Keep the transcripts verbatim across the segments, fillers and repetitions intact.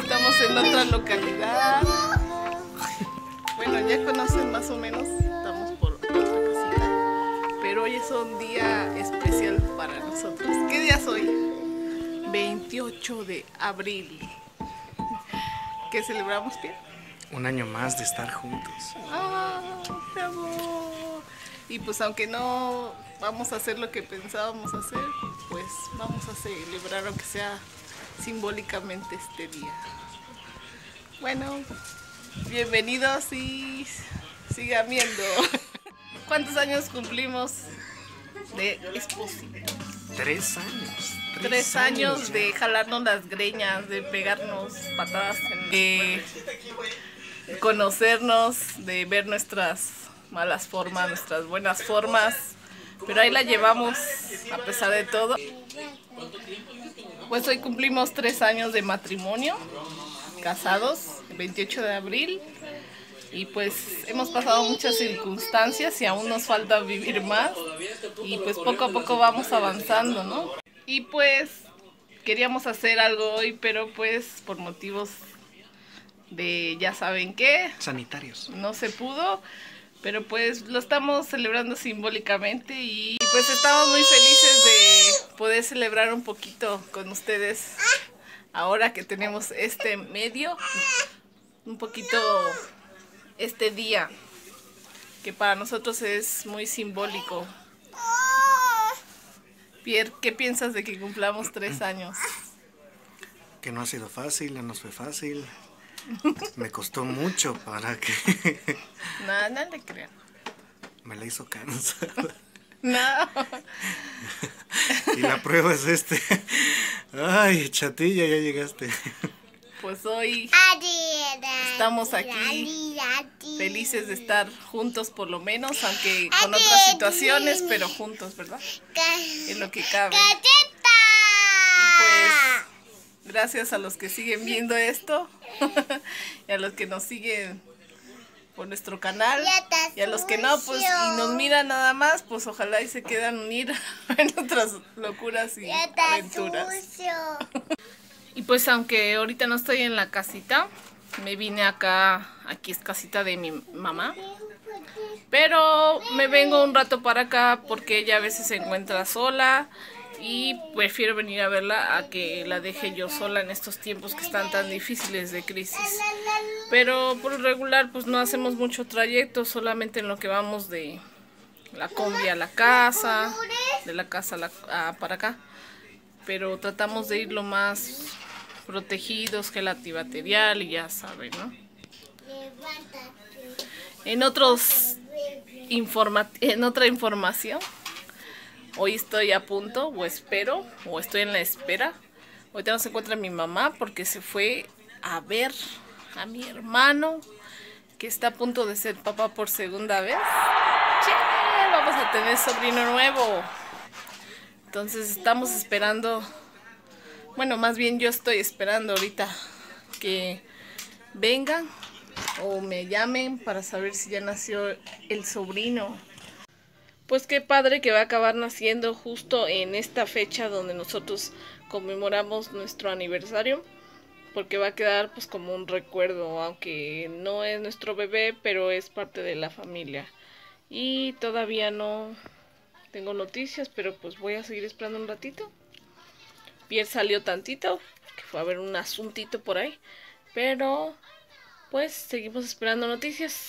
estamos en otra localidad. Bueno, ya conocen más o menos, estamos por otra casita. Pero hoy es un día especial para nosotros. ¿Qué día es hoy? veintiocho de abril. ¿Qué celebramos, Pierre? Un año más de estar juntos. ¡Ah, bravo! Y pues aunque no vamos a hacer lo que pensábamos hacer, pues vamos a celebrar aunque sea simbólicamente este día. Bueno, bienvenidos y sigan viendo. ¿Cuántos años cumplimos de espositos? Tres años. Tres, tres años, años de jalarnos las greñas, de pegarnos patadas, de conocernos, de ver nuestras malas formas, nuestras buenas formas. Pero ahí la llevamos a pesar de todo. Pues hoy cumplimos tres años de matrimonio, casados, el veintiocho de abril. Y pues hemos pasado muchas circunstancias y aún nos falta vivir más. Y pues poco a poco vamos avanzando, ¿no? Y pues queríamos hacer algo hoy, pero pues por motivos de ya saben qué. Sanitarios. No se pudo. Pero pues lo estamos celebrando simbólicamente y pues estamos muy felices de poder celebrar un poquito con ustedes ahora que tenemos este medio, un poquito este día que para nosotros es muy simbólico. Pierre, ¿qué piensas de que cumplamos tres años? Que no ha sido fácil, no nos fue fácil. Me costó mucho para que... No, no le crean. Me la hizo cansada. No. Y la prueba es este. Ay, chatilla, ya llegaste. Pues hoy estamos aquí felices de estar juntos por lo menos, aunque con otras situaciones, pero juntos, ¿verdad? En lo que cabe. Y pues... gracias a los que siguen viendo esto y a los que nos siguen por nuestro canal y a los que no, pues y nos miran nada más, pues ojalá y se quedan unir en otras locuras y aventuras. Y pues aunque ahorita no estoy en la casita, me vine acá, aquí es casita de mi mamá, pero me vengo un rato para acá porque ella a veces se encuentra sola. Y prefiero venir a verla a que la deje yo sola en estos tiempos que están tan difíciles de crisis. Pero por lo regular pues no hacemos mucho trayecto, solamente en lo que vamos de la combi a la casa, de la casa a la, a, para acá. Pero tratamos de ir lo más protegidos, gel antibacterial y ya saben, ¿no? En, otros informa en otra información. Hoy estoy a punto, o espero, o estoy en la espera. Ahorita no se encuentra mi mamá porque se fue a ver a mi hermano, que está a punto de ser papá por segunda vez. ¡Che! Vamos a tener sobrino nuevo. Entonces estamos esperando, bueno, más bien yo estoy esperando ahorita que vengan o me llamen para saber si ya nació el sobrino. Pues qué padre que va a acabar naciendo justo en esta fecha donde nosotros conmemoramos nuestro aniversario, porque va a quedar pues como un recuerdo, aunque no es nuestro bebé, pero es parte de la familia. Y todavía no tengo noticias, pero pues voy a seguir esperando un ratito. Pierre salió tantito, que fue a ver un asuntito por ahí, pero pues seguimos esperando noticias.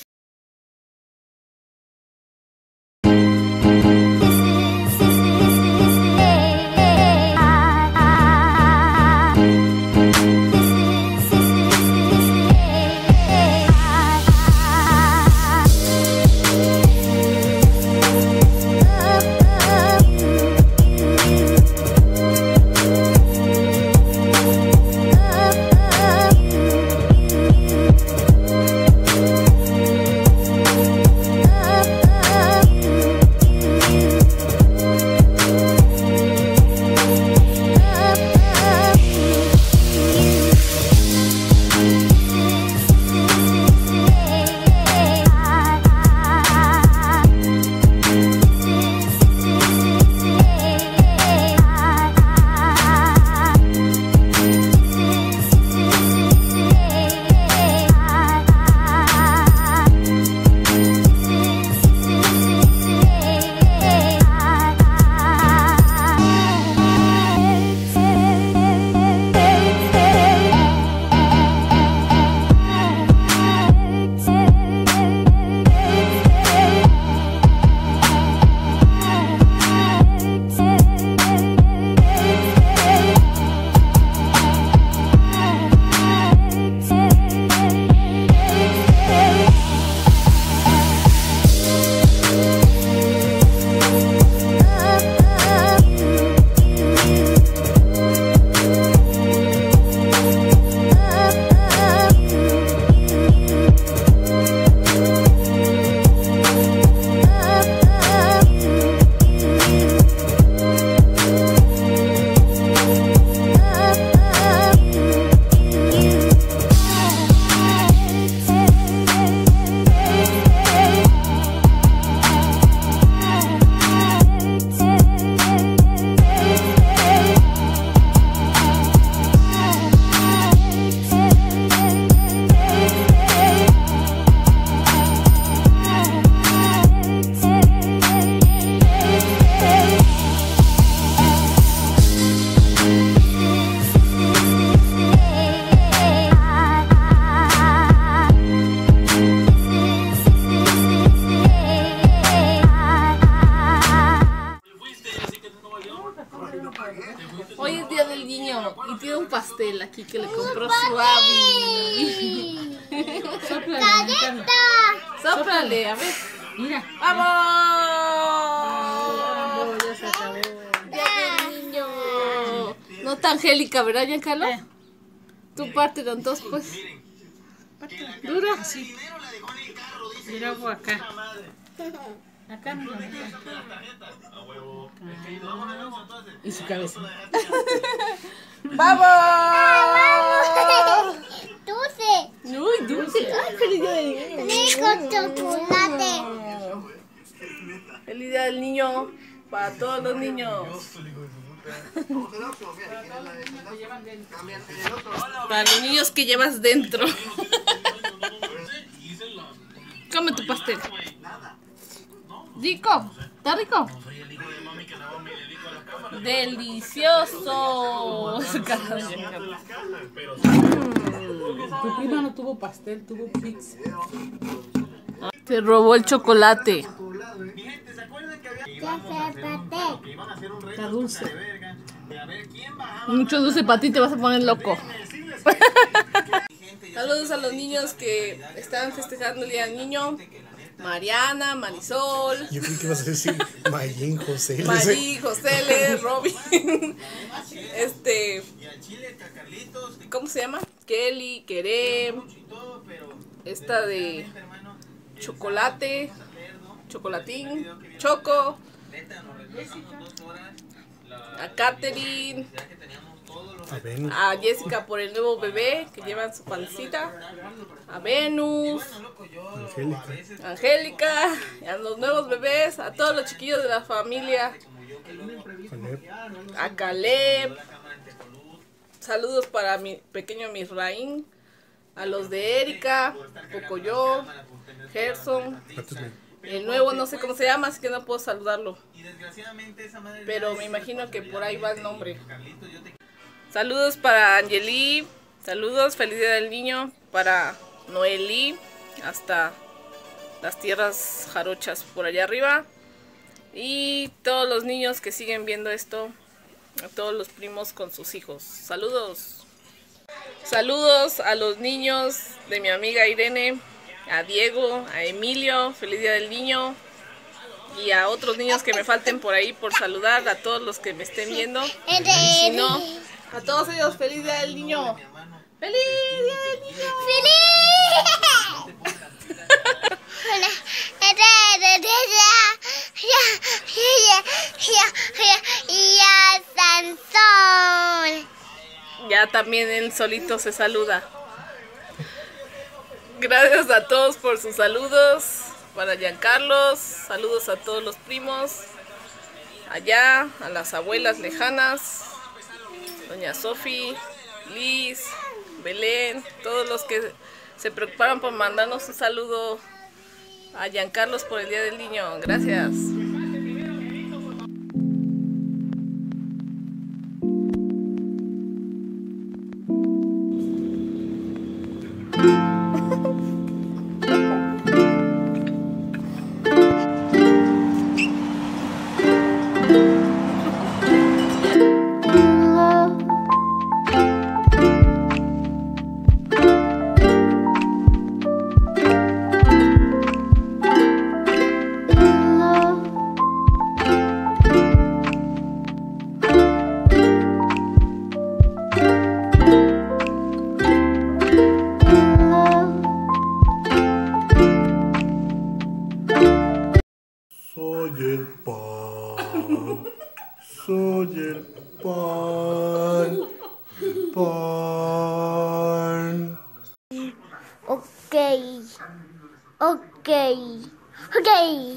pastel aquí que le compró su Abby. ¡Galleta! Sóplale, a ver. Mira. ¡Vamos! Ya se acabó. ¡Ya, niño! No tan Angélica, ¿verdad, Giancarlo? Eh. Tú parte de dos, pues. ¿Dura? Sí. Mira algo acá. Acá, mira, acá. Y su cabeza. ¡Vamos! Dulce. ¡Uy, dulce! ¡Ay, feliz día del niño! Con chocolate. ¡Feliz día del niño! Para todos los niños. Para los niños que llevas dentro. Come tu pastel. Rico, ¿está rico? Delicioso. Tu prima no tuvo pastel, tuvo pizza. Te robó el chocolate. Ya se pastel. Está dulce. Mucho dulce para ti, te vas a poner loco. Saludos a los niños que están festejando el Día del Niño. Mariana, Marisol, Yo creo que vas a decir Mayín, José. Marí, José, Robin, este, ¿cómo se llama? Kelly, Kerem, esta de chocolate, chocolatín, Choco, a Katherine, A Venus. a Jessica por el nuevo bebé que lleva en su pancita, a Venus, Angélica. Angélica, a los nuevos bebés, a todos los chiquillos de la familia, Caleb. a Caleb, saludos para mi pequeño Misraín, a los de Erika, Pocoyo, Gerson, el nuevo no sé cómo se llama, así que no puedo saludarlo, pero me imagino que por ahí va el nombre. Saludos para Angeli, saludos, feliz día del niño, para Noelí, hasta las tierras jarochas por allá arriba, y todos los niños que siguen viendo esto, a todos los primos con sus hijos, saludos. Saludos a los niños de mi amiga Irene, a Diego, a Emilio, feliz día del niño, y a otros niños que me falten por ahí por saludar, a todos los que me estén viendo, y si no, a todos ellos, feliz día del niño. ¡Feliz día del niño! Ya también él solito se saluda. Gracias a todos por sus saludos. Para Giancarlos, saludos a todos los primos. Allá, a las abuelas lejanas. Doña Sofi, Liz, Belén, todos los que se preocuparon por mandarnos un saludo a Giancarlos por el Día del Niño. Gracias. Soy el pan. Soy el pan. El pan. Ok. Ok. Ok.